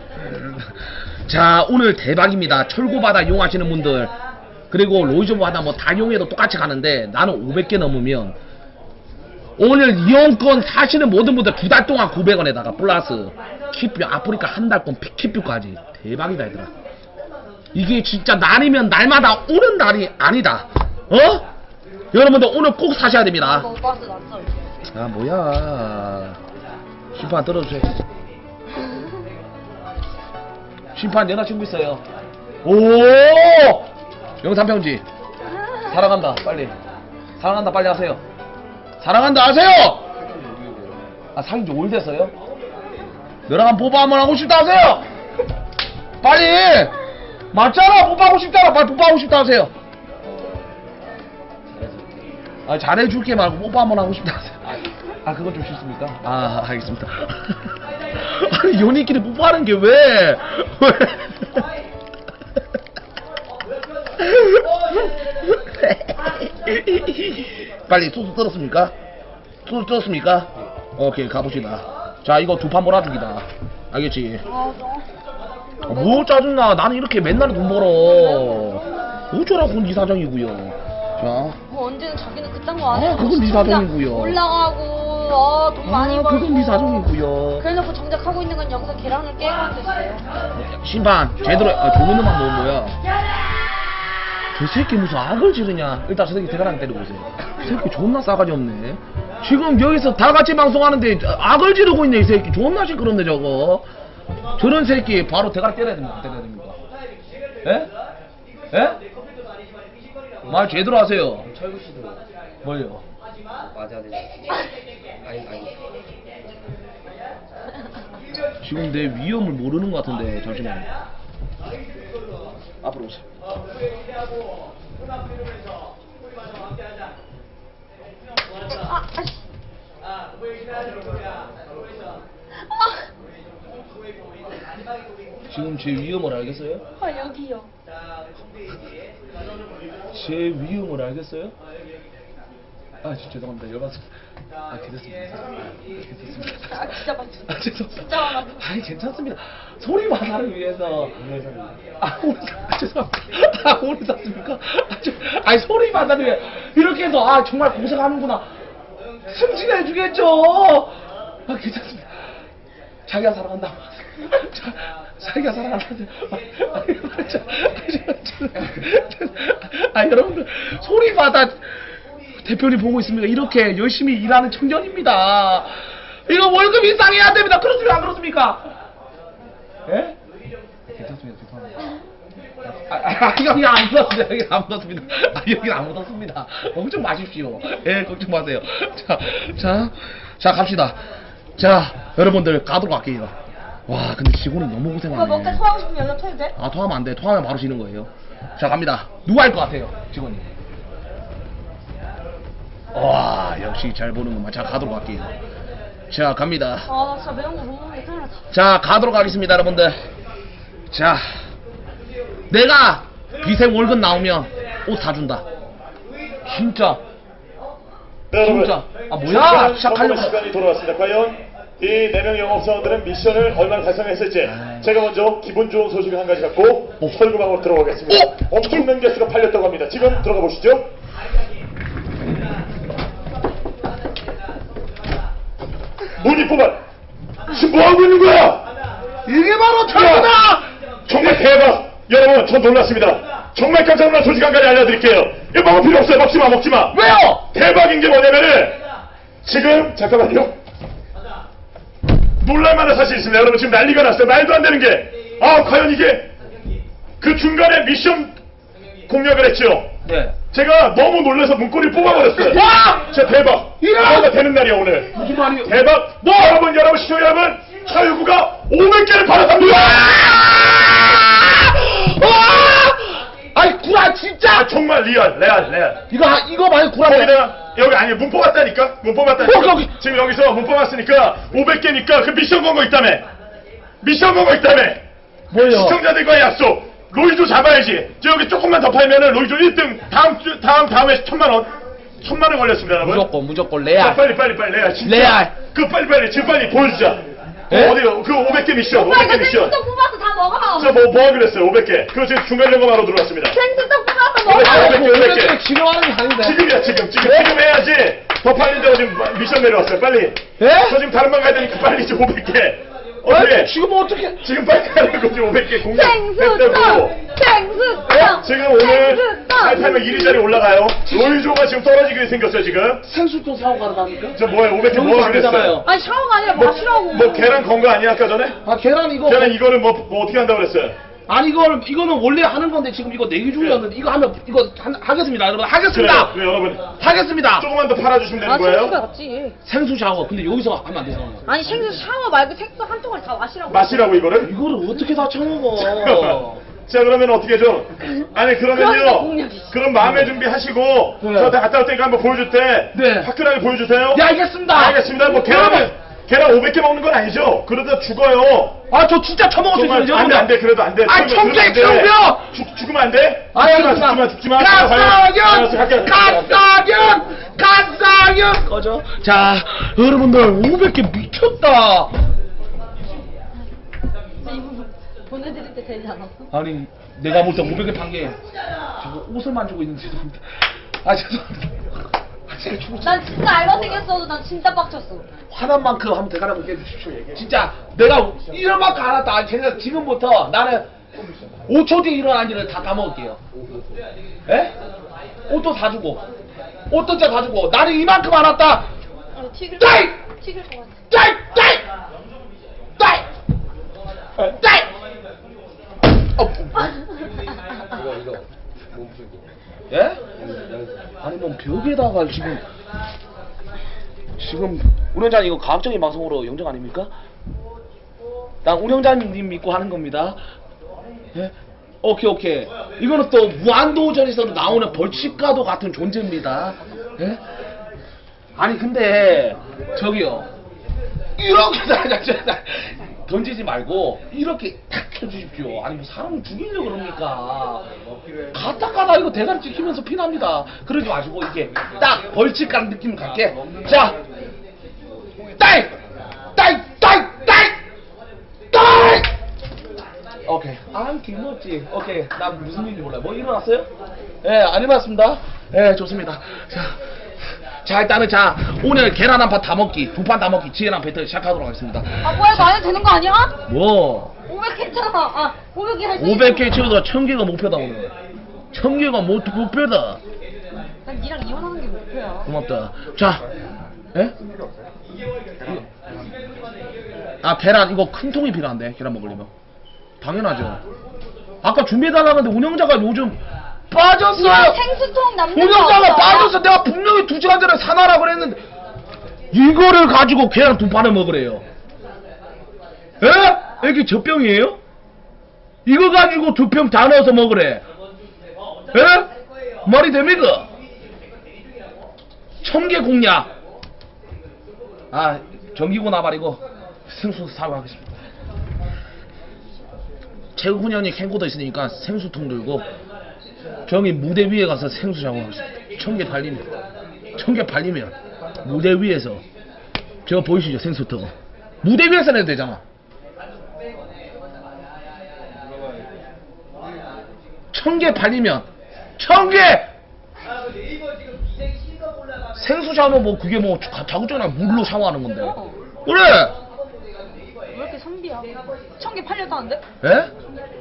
자, 오늘 대박입니다. 철고바다 이용하시는 분들, 그리고 로이저바다 뭐 다 이용해도 똑같이 가는데, 나는 오백 개 넘으면 오늘 이용권 사시는 모든 분들 두 달 동안 구백 원에다가 플러스 킵뷰, 아프리카 한 달권 킵뷰까지. 대박이다 얘들아. 이게 진짜 날이면 날마다 오는 날이 아니다. 어? 여러분들 오늘 꼭 사셔야 됩니다. 이거 오빠한테 놨어. 아 뭐야, 심판 들어주세요. 심판 여자친구 있어요. 오, 영상 편지. 사랑한다 빨리. 사랑한다 빨리 하세요. 사랑한다 하세요. 아, 사귄 지 오래됐어요? 너랑 한 뽀뽀 한번 하고 싶다 하세요. 빨리. 맞잖아, 뽀뽀하고 싶잖아. 빨리 뽀뽀하고 싶다 하세요. 아, 잘해줄게 말고 뽀뽀 한번 하고 싶다 하세요. 아, 그건 좀 싫습니까? 아, 알겠습니다. 아니, 연인끼리 뽀뽀하는 게 왜? 왜? 빨리 소스 뜯었습니까? 소스 뜯었습니까? 오케이, 가봅시다. 자, 이거 두 판 몰아주기다. 알겠지? 아, 저. 아, 뭐 짜증나. 나는 이렇게 맨날 돈 벌어. 어쩌라고, 네 사정이고요. 자, 뭐 언제는 자기는 그딴 거 안 아, 해. 그건 네 사정이고요. 올라가고, 어, 돈 많이 아, 벌고. 그건 네 사정이고요. 그래놓고 정작 하고 있는 건 여기서 계란을 깨고 앉아있어요. 심판 제대로. 아, 좋은 놈만 먹은 거야. 저 새끼 무슨 악을 지르냐. 일단 저 새끼 대가랑 때리고 오세요. 이 새끼 존나 싸가지 없네. 지금 여기서 다 같이 방송하는데 악을 지르고 있네 이 새끼. 존나 시끄럽네 저거. 저런 새끼 바로 대가리 때려야 됩니다. 때려야 됩니까? 예? 예? 말 제대로 하세요. 철구 씨도 뭘요? 맞아야 되지. 아니 아니. 지금 내 위험을 모르는 것 같은데 잠시만요. 앞으로 오세요. 아, 아씨. 지금 제 위험을 알겠어요? 아, 아, 여기요. 제 위험을 알겠어요? 아, 진짜 죄송합니다. 열받습니다. 아, 괜찮습니다. 괜찮습니다. 아, 진짜 맞 아, 죄송합니다. 진짜 화났어. 아니, 괜찮습니다. 소리 마사를 위해서. 아, 오늘 사, 아, 죄송합니다. 아, 오늘 샀습니까? 아, 저, 아니, 소리 마사를 위해 이렇게 해서, 아, 정말 고생하는구나. 승진해주겠죠? 아, 괜찮습니다. 자기가 사랑한다. 자, 자기가 사랑한다. 아, 아, 저, 저, 저, 아, 여러분들, 소리 마다 대표님 보고 있습니까? 이렇게 열심히 일하는 청년입니다. 이거 월급 인상해야 됩니다. 그렇습니까? 안 그렇습니까? 예? 괜찮습니다. 죄송합니다. 아, 아, 여기 안 묻었습니다. 여기 안 묻었습니다. 아, 여기 안 묻었습니다. 걱정 마십시오. 예, 걱정 마세요. 자, 자, 자, 갑시다. 자, 여러분들 가도록 할게요. 와, 근데 직원은 너무 오빠 고생하네. 먹다 토하고 싶으면 연락해도 돼? 아, 토하면 안 돼. 토하면 바로 지는 거예요. 자, 갑니다. 누가 할 것 같아요, 직원이? 와, 역시 잘 보는구만. 자, 가도록 할게요. 자, 갑니다. 아, 나 진짜 매운 거 못 먹는데 큰일 났다. 자, 가도록 하겠습니다, 여러분들. 자, 내가 비생 월급 나오면 옷 사준다. 진짜. 네, 여러분. 진짜. 아, 뭐야? 시작하려고. 시간이 돌아왔습니다. 과연 이 네 명 영업사원들은 미션을 얼마나 달성했을지 제가 먼저 기분 좋은 소식을 한 가지 갖고 설구방으로 들어가겠습니다. 어? 엄청난 개수가 팔렸다고 합니다. 지금 들어가 보시죠. 문이 뽑아. 지금 뭐 하고 있는 거야? 이게 바로 철구다! 정말 대박! 여러분, 전 놀랐습니다. 정말 깜짝 놀란 소식 한 가지 알려드릴게요. 이거 먹을 필요 없어요. 먹지마, 먹지마. 왜요? 대박인 게 뭐냐면은, 지금, 잠깐만요. 놀랄만한 사실이 있습니다. 여러분, 지금 난리가 났어요. 말도 안 되는 게. 아, 과연 이게, 그 중간에 미션 공략을 했죠. 네. 제가 너무 놀라서 문고리를 뽑아버렸어요. 와! 진짜 대박. 이런! 뭐가 되는 날이야, 오늘. 무슨 말이에요? 대박. 뭐, 여러분, 여러분, 시청자 여러분, 철구가 오백 개를 받았답니다. 아이 구라 진짜! 아, 정말 리얼, 레알, 레알. 이거 하- 이거 많이 구라. 거기다가 여기 아니 문 뽑았다니까? 문 뽑았다니까? 어, 여기. 지금 여기서 문 뽑았으니까 오백 개니까 그 미션 건 거 있다며. 미션 건 거 있다며. 뭐예요? 시청자들과의 약속. 로이조 잡아야지. 저 여기 조금만 더 팔면은 로이조 일 등 다음 주 다음 다음에 천만 원. 천만 원 걸렸습니다, 여러분. 무조건 무조건 아, 레알. 빨리 빨리 빨리 레알 진짜. 레알. 그 빨리 빨리 지금 빨리 보여주자. 예? 어, 어디요? 그 오백 개 미션. 오빠 오백 개 이거 미션. 생수떡 뽑아서 다 먹어. 저 뭐 뭐 하기로 했어요? 오백 개. 그거 지금 중간 점검하러 들어왔습니다. 생수떡 뽑아서 오백 개, 먹어. 오백 개, 오백 개. 지금 하는 게 아닌데. 지금이야 지금 지금 지금 해야지 더 팔린다고 지금 미션 내려왔어요. 빨리. 예? 저 지금 다른 방 가야 되니까 빨리 지금 오백 개. 어떻게? 아니, 지금 어떻게? 지금 빨리 가는 거지 오백 개 공략 생수떡. 됐다고. 생수떡. 지금 오늘 생수떡. 잘 팔면 일 위자리 올라가요. 로이조가 지금 떨어지게 생겼어요 지금. 생수도 사고 가라니까? 저 뭐예요? 오백 개 여기서 뭐 안 하기로 되잖아요. 했어요? 아니 샤워가 아니라 뭐, 마시라고. 뭐 계란 건 거 아니야 아까 전에? 아 계란 이거. 계란 이거는 뭐, 뭐 어떻게 한다고 그랬어요? 아니 이걸 이거는 원래 하는 건데 지금 이거 내기 중이었는데 이거 하면 이거 한- 하겠습니다 여러분 하겠습니다. 그래요, 그래요, 여러분. 하겠습니다. 조금만 더 팔아주시면 되는 아 거예요. 생수가 낫지. 생수 샤워. 근데 여기서 하면 안 되잖아요. 아니 생수 샤워 말고 생수 한 통을 다 마시라고. 마시라고 이거를? 이거를 어떻게 다 처먹어? 자 그러면 어떻게 좀 아니 그러니까 그러면요 공략이. 그럼 마음의 준비 하시고 네. 저 갔다 올 때니까 한번 보여줄 때 네. 화끈하게 보여주세요. 네 알겠습니다. 알겠습니다. 뭐 계란 계란 오백 개 먹는 건 아니죠. 그러다 죽어요. 아 저 진짜 처먹었어요 정말 지금 안돼 안돼 그래도 안돼. 아, 천개 채우고요! 죽으면 안 돼. 아 죽지마 알겠습니다. 죽지마 죽지마. 가사연! 가사연! 가사연! 꺼져. 자 여러분들 오백 개 미쳤다. 이거 보내드릴 때 되지 않았어? 아니 내가 볼 때 오백 개 판 게 저거 옷을 만지고 있는 죄송합니다. 아 죄송합니다. 아, 제가 죽을 난 진짜 알바 생겼어도 난 진짜 빡쳤어. 화난 만큼 한번 대가리 깨주십시오. 진짜 내가 이럴 만큼 안 왔다. 제가 지금부터 나는 오 초 뒤에 일어난 일을 다 까먹을게요. 예? 옷도 사주고 옷도 진짜 사주고 나는 이만큼 안 왔다. 아, 튀길 짜이! 튀길 것 같아. 짜이! 짜이! 짜이! 짜이! 어, 이거 이거 몸풀기. 예? 아니 뭐 벽에다가 지금 지금 운영자님 이거 과학적인 방송으로 영정 아닙니까? 난 운영자님 믿고 하는 겁니다. 예? 오케이 오케이. 이거는 또 무한도전에서도 나오는 벌칙과도 같은 존재입니다. 예? 아니 근데 저기요 이렇게 던지지 말고 이렇게 탁 켜주십시오. 아니 뭐 사람을 죽이려고 그럽니까? 가다 가다 이거 대가리 찍히면서 피납니다. 그러지 마시고 이렇게 딱 벌칙 가는 느낌 갖게. 자, 따이, 따이, 따이, 따이, 따이. 오케이. 아 김멋지. 오케이. 나 무슨 일인지 몰라요. 뭐 일어났어요? 예, 안 일어났습니다. 예, 좋습니다. 자. 자 일단은 자 오늘 계란 한 판 다 먹기 두 판 다 먹기 지혜랑 배틀 시작하도록 하겠습니다. 아 뭐야 이거 안 해도 되는 거 아니야? 뭐 오백 개 했잖아. 아 오백 개 할 수 있어. 오백 개 채우다 천 개가 목표다 오늘. 천 개가 못 목표다. 난 니랑 이혼하는 게 목표야. 고맙다. 자, 예? 아 계란 이거 큰 통이 필요한데 계란 먹으려면 당연하죠. 아까 준비해달라는데 운영자가 요즘 빠졌어요. 생수통 남는 거 운영자가 없어? 빠졌어. 내가 분명히 두 시간 전에 사놔라 그랬는데 이거를 가지고 계란 두 판을 먹으래요. 에? 이게 젖병이에요? 이거 가지고 두 평 다 넣어서 먹으래. 에? 말이 됩니까? 천개 공략. 아 정기고 나발이고 생수 사과하겠습니다. 최훈현이 캔고도 있으니까 생수통 들고 정이 무대 위에 가서 생수 작업하겠습니다. 천개 팔리면 천개 팔리면 무대 위에서 저 보이시죠 생수통 무대 위에서 내도 되잖아. 천 개 팔리면 천 개! 생수 샤워 뭐 그게 뭐 자구전이나 물로 샤워하는 건데. 그래! 왜 이렇게 선비야? 천 개 팔렸다는데? 예?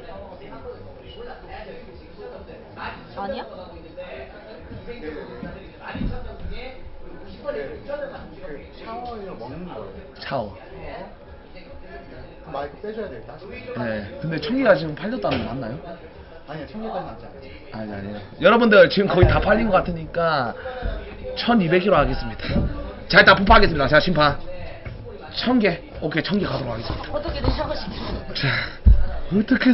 아니야? 샤워를 먹는 거예요. 샤워. 마이크 빼줘야 되겠다. 네. 근데 천 개가 지금 팔렸다는 거 맞나요? 아니요, 청계까지 낫지 않아요. 아니 아니요. 여러분들 지금 거의 다 팔린 것 같으니까 천이백 개로 하겠습니다. 자 일단 부파하겠습니다. 자 심판 천 개. 오케이 천 개 가도록 하겠습니다. 어떻게든 샤워시켜. 자 어떻게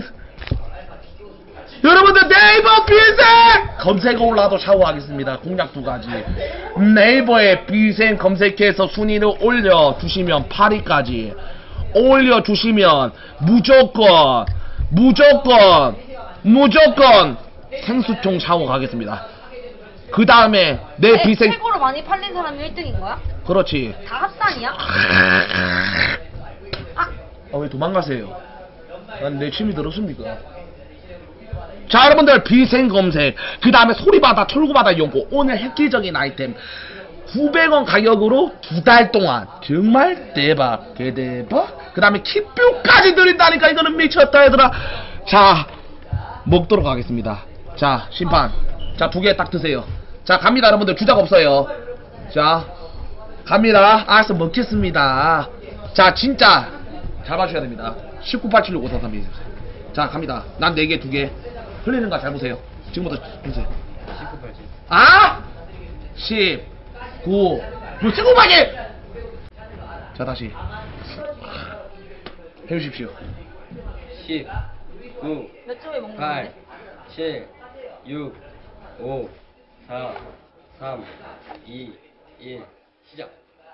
여러분들 네이버 비생 검색어 올라도 샤워하겠습니다. 공략 두 가지. 네이버에 비생 검색해서 순위를 올려주시면 팔 위까지 올려주시면 무조건 무조건 무조건 생수통 샤워 가겠습니다. 그 다음에 내 비생 최고로 많이 팔린 사람이 일 등인 거야? 그렇지. 다 합산이야? 아, 아 왜 도망가세요? 난 내 취미 들었습니까? 자 여러분들 비생 검색 그 다음에 소리바다 철구바다 연고 오늘 획기적인 아이템 구백 원 가격으로 두 달 동안 정말 대박 개대박 그 다음에 키뷰까지 드린다니까 이거는 미쳤다 얘들아. 자 먹도록 하겠습니다. 자 심판 자 두 개 딱 드세요. 자 갑니다 여러분들 주작 없어요. 자 갑니다. 알았어 먹겠습니다. 자 진짜 잘 봐주셔야 됩니다. 십구, 팔, 칠, 육, 오, 사, 삼, 이, 일, 자 갑니다. 난 네 개 두 개 흘리는 거 잘 보세요. 지금부터 보세요. 십구, 팔, 칠. 아! 십, 구, 뭐 뜨거워하게! 자 다시 해주십시오. 십, 구, 몇 점에 먹는 팔, 건데? 칠, 육, 오, 사, 삼, 이, 일, 시작.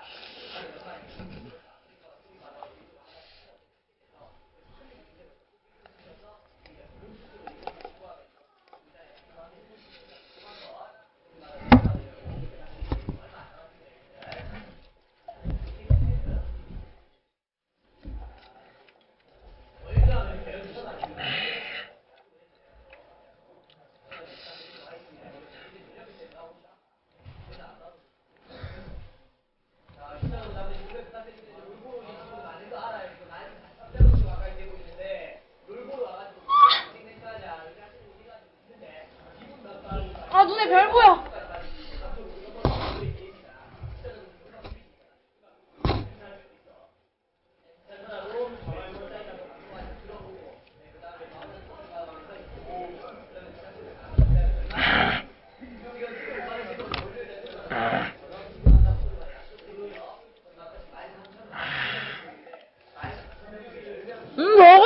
아 눈에 별 보여. 음 먹어.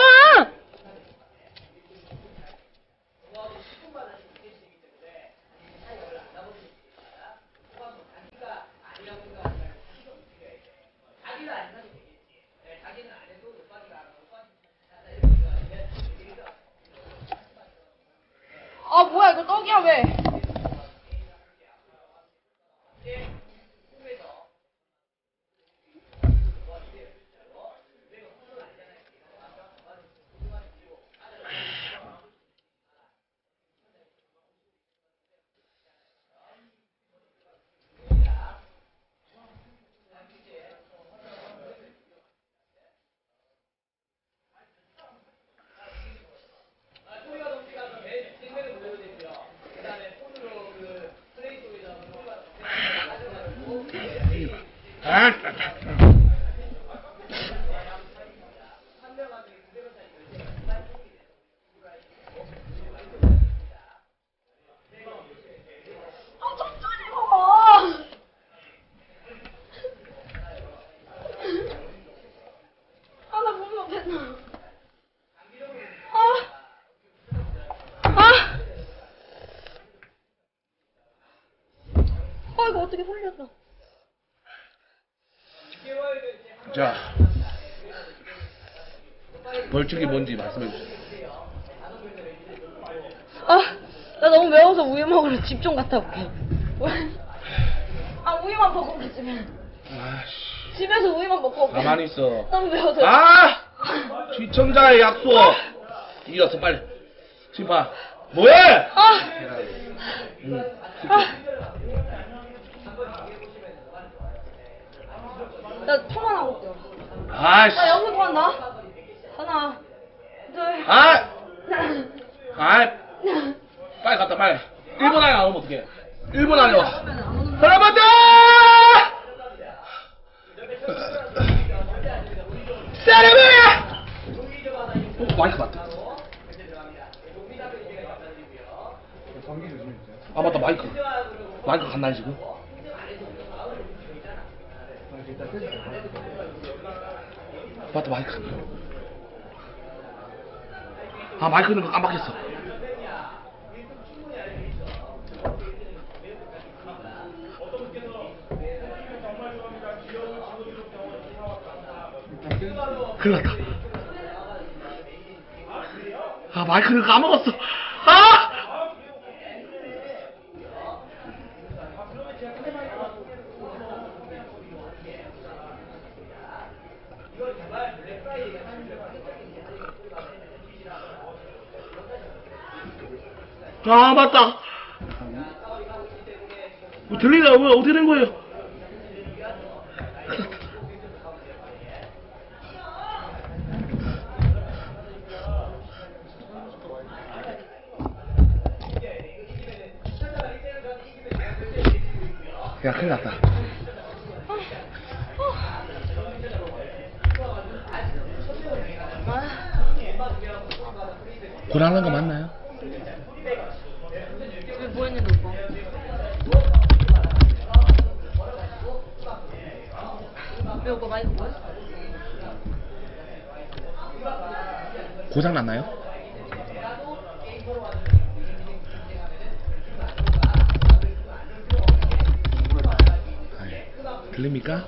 아 뭐야 이거 떡이야 왜? 아 천천히 먹어. 아나 못 먹겠나. 아. 아. 아 이거 어떻게 흘렸어? 자 벌칙이 뭔지 말씀해 주세요. 아, 나 너무 매워서 우유 먹으러 집 좀 갔다 올게. 아, 우유만 먹으면 되지. 아씨 집에서 우유만 먹고 올게. 가만히 있어. 너무 매워서. 아! 시청자의 약속. 이어서 빨리. 심판. 뭐해? 아! 응. 아! 나 통화 나고 올게요. 아이씨. 나 영상 통화한다. 하나, 둘, 아! 셋. 아! 빨리 갔다 빨리. 일 분 안에 안 오면 어떡해. 일 분 안에 와. 그러면 안 오는 거야. 여러분들! 여러분! 어, 마이크 맞다. 전기 조심해주세요. 아 맞다 마이크. 마이크 갔나요 지금? 일단 끄세요. 맞다 마이크. 아 마이크 있는 거 깜빡했어. 큰일 났다. 아 마이크를 까먹었어. 아! 아 맞다. 뭐 들리나? 왜 어떻게 된 거예요? 야 큰일 났다. 고장난 거 맞나요? 왜 뭐 했는데 오빠? 왜 오빠 마이크 뭐야? 고장 났나요? 들립니까?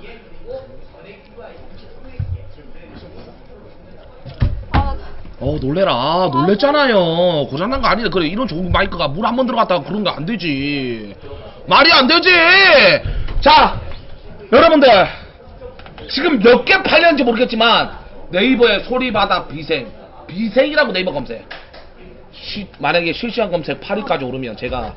아, 어 놀래라. 아, 놀랬잖아요. 고장난 거 아니다. 그래 이런 좋은 마이크가 물 한 번 들어갔다가 그런 거 안 되지. 말이 안 되지. 자 여러분들 지금 몇 개 팔렸는지 모르겠지만 네이버에 소리바다 비생 비생이라고 네이버 검색 시, 만약에 실시간 검색 팔 위까지 오르면 제가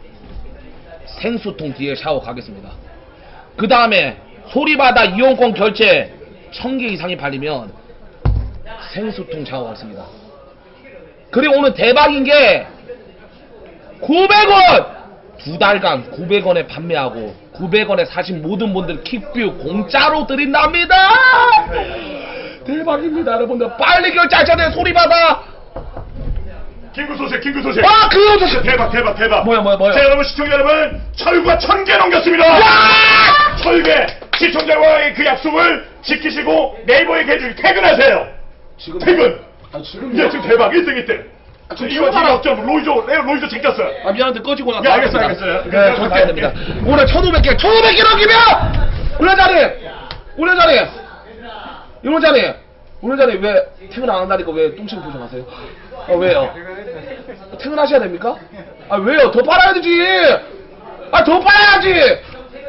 생수통 뒤에 샤워 가겠습니다. 그 다음에 소리바다 이용권 결제 천 개 이상이 팔리면 생수통 샤워 가겠습니다. 그리고 오늘 대박인 게 구백 원! 두 달간 구백 원에 판매하고 구백 원에 사신 모든 분들 킥뷰 공짜로 드린답니다. 대박입니다 여러분들. 빨리 결제하셔야 소리바다. 긴급 소식, 긴급 소식. 아 그거 저 대박, 대박, 대박. 뭐야 뭐야 뭐야. 자, 여러분 시청자 여러분, 철구가 천 개 넘겼습니다. 와! 철개 시청자와의 그 약속을 지키시고 네이버에 계주 퇴근하세요. 지금 퇴근. 아 지금 이제 지금 대박 일 등 일 등. 아, 지금 이거 지금 출발하- 역전 로이조 레오 로이조 챙겼어요. 아 미안한데 꺼지고 나서 네, 알겠어요, 나갑니다. 알겠어요. 네, 저 가야 됩니다. 오늘 천오백 개 천오백 개 넘기면 운전자님 운전자님 운전자님 운전자님 왜 퇴근 안 한다니까 왜 뚱치고 표정하세요? 아 왜요? 퇴근하셔야 됩니까? 아 왜요? 더 빨아야 되지. 아 더 빨아야지.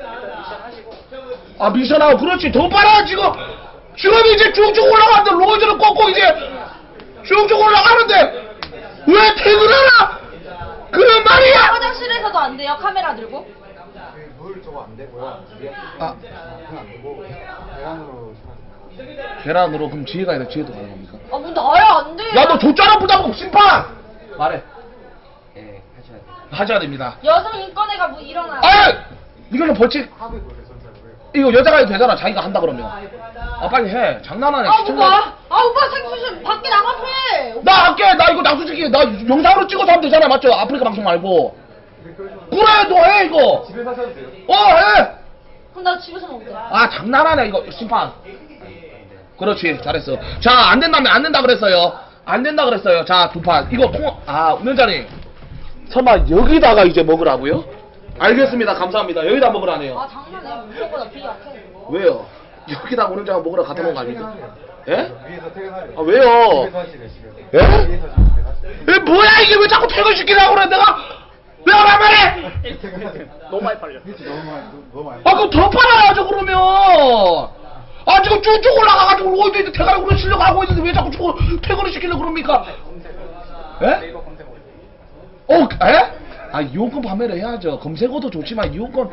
아 미션하고 그렇지 더 빨아야 지금 지금 이제 쭉쭉 올라가는데 로이즈를 꺾고 이제 쭉쭉 올라가는데 왜 퇴근하나? 그런 말이야. 화장실에서도 안 돼요? 카메라 들고? 물 저거 안 되고요. 위에 아 물안 되고 계란으로 사는 계란으로 그럼 지혜가 아니라 지혜도 가능합니까? 아, 뭐 나야 안 돼. 야 너 줬잖아 부담금 심판. 말해. 예, 하셔야 돼요. 하셔야 됩니다. 여성 인권회가 뭐 일어나요. 아 이거는 벌칙. 하부 노래 선사고요. 이거 여자가 해도 되잖아. 자기가 한다 그러면. 아 빨리 해. 장난하냐? 아, 시청자- 오빠. 아, 오빠 생수좀 밖에 나가서 해. 오빠. 나 할게. 나 이거 나 솔직히 나 영상으로 찍어서 하면 되잖아. 맞죠? 아프리카 방송 말고. 그래 너 해 이거. 집에 사셔도 돼요. 어 해. 그럼 나 집에서 먹을게. 아 장난하냐 이거 심판. 그렇지 잘했어. 자 안 된다면 안 된다 그랬어요. 안 된다 그랬어요. 자 두 판 이거 통. 아 운전자님. 설마 여기다가 이제 먹으라고요? 알겠습니다. 감사합니다. 여기다 먹으라네요. 아, 장난해. 무조건 비 약해. 왜요? 여기다 운전자가 먹으라 갖다 놓은 거 아닙니까? 예? 위에서 퇴근하래요. 아 왜요? 집에서 하시래 집에서. 예? 위에서 집에서 하시래. 에 뭐야 이게 왜 자꾸 퇴근시키려고 그래 내가 왜 안 말해? 너무 많이 팔려. 그치 너무 많이 너무 많이. 아 그럼 더 팔아야죠 그러면. 아 지금 쭉쭉 올라가가지고 로이드 대가리로 실려가고 있는데 왜 자꾸 저거 퇴근을 시키려고 그럽니까? 예? 어, 에? 아 이용권 판매를 해야죠. 검색어도 좋지만 이용권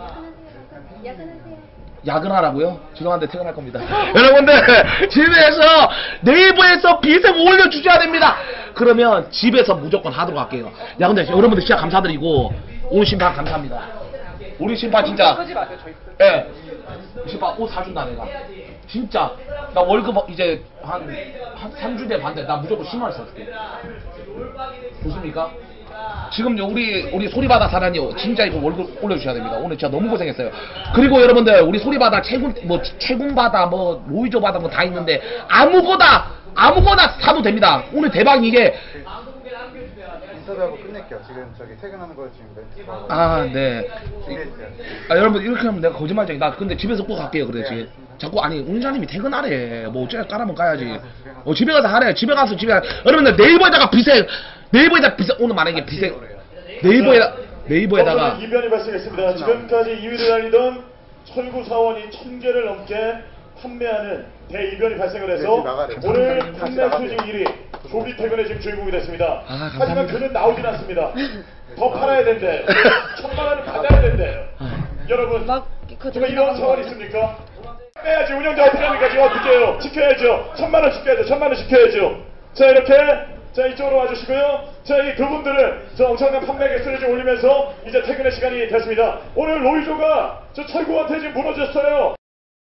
야근하라고요? 죄송한데 퇴근할 겁니다. 여러분들 집에서 네이버에서 비생 올려주셔야 됩니다. 그러면 집에서 무조건 하도록 할게요. 야 근데 여러분들 진짜 감사드리고 오늘 심판 감사합니다. 우리 심판 진짜 예 심판 옷 사준다 내가 진짜 나 월급 이제 한 한 삼 주 뒤에 반대 나 무조건 십만 원 사줄게. 좋습니까? 지금 우리 우리 소리바다 사단이 진짜 이거 월급 올려주셔야 됩니다. 오늘 진짜 너무 고생했어요. 그리고 여러분들 우리 소리바다 채군 뭐 채군바다 뭐 로이조바다 뭐 다 있는데 아무거나 아무거나 사도 됩니다. 오늘 대박 이게 인터뷰하고 끝낼게요. 지금 저기 퇴근하는 거 지금 멘트가 아 네. 준비해주세요. 아 여러분 이렇게 하면 내가 거짓말쟁이 나 근데 집에서 꼭 갈게요. 그래 지금 자꾸 아니 운전자님이 퇴근하래. 뭐 어째 까라면 까야지. 어 집에 가서 하래. 집에 가서 집에 가. 여러분들 네이버에다가 비생 네이버에다 비생 오늘 만약에 비생 네이버에다 네이버에다가 어, 이변이 발생했습니다. 지금까지 이 위를 달리던 철구 사원이 천 개를 넘게 판매하는 대이변이 발생을 해서 네, 나가래요. 오늘 같이 판매 나가래요. 수직 일 위 조기 퇴근의 지금 주인공이 됐습니다. 아, 하지만 감사합니다. 그는 나오진 않습니다. 더 팔아야 된대요. 천만 원을 받아야 된대요. 여러분 막, 그 정말 이런 상황이 있습니까? 빼야지 운영자 어떻게 합니까? 지금 어떻게 해요? 지켜야죠. 천만 원 지켜야죠. 천만 원 지켜야죠. 자 이렇게 자 이쪽으로 와주시고요. 자 이 그분들은 저 엄청난 판매 개수를 지금 올리면서 이제 퇴근의 시간이 됐습니다. 오늘 로이조가 저 철구한테 지금 무너졌어요.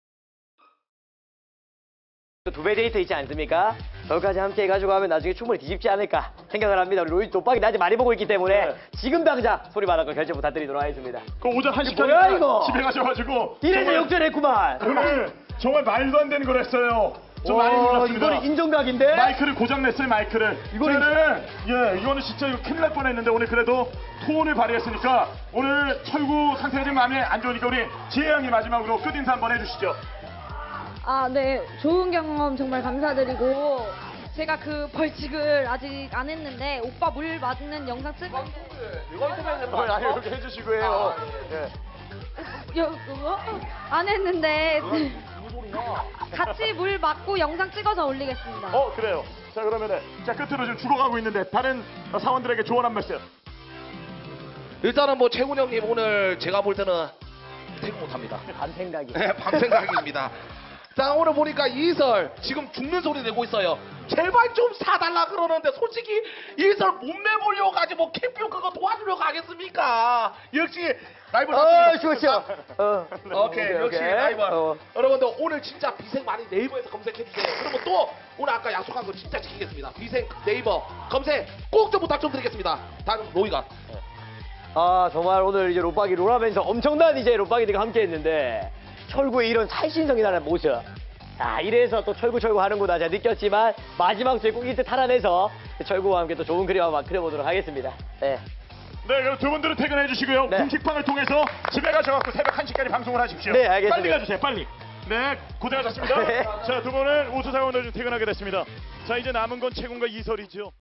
두 배 데이터 있지 않습니까? 거기까지 함께 해가지고 하면 나중에 충분히 뒤집지 않을까 생각을 합니다. 우리 로이 독박이 낮에 많이 보고 있기 때문에 네. 지금 당장 소리바람과 결제 부탁드리도록 하겠습니다. 그 오전 한 이게 뭐야, 이거? 시까지 집에 가셔가지고 이래서 정말 역전했구만. 오늘 정말 말도 안 되는 걸 했어요. 저 많이 와, 놀랐습니다. 이거는 인정각인데? 마이크를 고장 냈어요 마이크를. 이거는- 저는 예 이거는 진짜 이거 큰일 날 뻔했는데 오늘 그래도 토론을 발휘했으니까 오늘 철구 상태가 좀 마음에 안 좋으니까 우리 지혜 형이 마지막으로 끝 인사 한번 해주시죠. 아, 네. 좋은 경험 정말 감사드리고 제가 그 벌칙을 아직 안 했는데 오빠 물 맞는 영상 찍어 아니 이렇게 해주시고 해요. 예. 여, 그거? 안 했는데 같이 물 맞고 영상 찍어서 올리겠습니다. 어 그래요. 자 그러면은 자 끝으로 지금 죽어가고 있는데 다른 사원들에게 조언 한 말씀. 일단은 뭐 최군 형님 오늘 제가 볼 때는 퇴근 못합니다. 밤생각이. 네, 밤생각입니다. 자 오늘 보니까 이설 지금 죽는 소리 내고 있어요. 제발 좀 사달라 그러는데 솔직히 이설 몸매 보려고 가지 뭐 캠핑 그거 도와주려고 하겠습니까? 역시 라이벌 어, 같습니다. 좋죠. 어. 오케이, 역시 오케이. 라이벌. 어. 여러분들 오늘 진짜 비생 많이 네이버에서 검색해주세요. 그리고 또 오늘 아까 약속한 거 진짜 지키겠습니다. 비생 네이버 검색 꼭 좀 부탁 좀 드리겠습니다. 다음 로이가. 아, 정말 오늘 이제 롯박이 롤하면서 엄청난 이제 롯박이들과 함께 했는데 철구의 이런 살신성이 나는 모습. 아, 이래서 또 철구 철구 하는구나 제가 느꼈지만 마지막 주에 꼭 이때 탈환해서 철구와 함께 또 좋은 그림 한번 그려보도록 하겠습니다. 네. 네, 그럼 두 분들은 퇴근해 주시고요. 네. 공식방을 통해서 집에 가셔갖고 새벽 한 시까지 방송을 하십시오. 네, 알겠습니다. 빨리 가주세요, 빨리. 네, 고생하셨습니다. 네. 자, 두 분은 우수사원으로 퇴근하게 됐습니다. 자, 이제 남은 건 채군과 이설이죠.